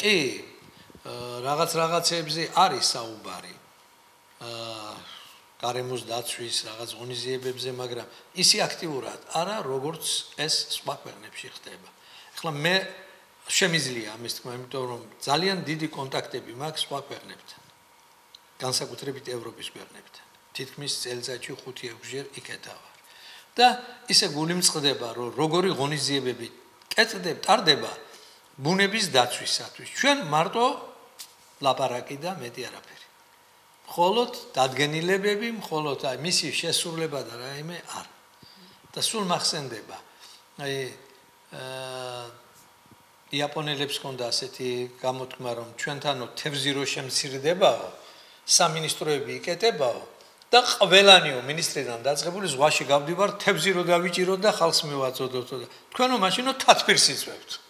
კი რაღაცებზე არის საუბარი გარემოს დაცვის რაღაც ღონისძიებებზე, მაგრამ ისი აქტიურად არა, როგორც ეს სხვა ქვეყნებში ხდება. ახლა მე შემიძლია ამის თქმა, იმიტომ რომ ძალიან დიდი კონტაქტები მაქვს სხვა ქვეყნებთან. განსაკუთრებით ევროპის ქვეყნებთან. თითქმის წელიწადში 5-6 ჯერ იქეთა ვარ. და ისე გული მწყდება, რომ როგორი ღონისძიებები ტარდება ბუნების დაცვისათვის. ჩვენ მარტო ლაპარაკი და მეტი არაფერი. მხოლოდ დადგენილებები, მხოლოდ მისი შესრულება და რაიმე არა. და სულ მახსენდება, იაპონელებს ჰქონდა ასეთი გამოთქმა, რომ ჩვენთანო თევზი რო შემცირდებაო, სამინისტროები იკეტებაო და ყველანიო მინისტრიდან დაწყებული ზღვაში გავდივარ, თევზი რო დავიჭიროთ და ხალხს მივაწოდოთ და თქვენო მაშინო თათბირს იწვევთ.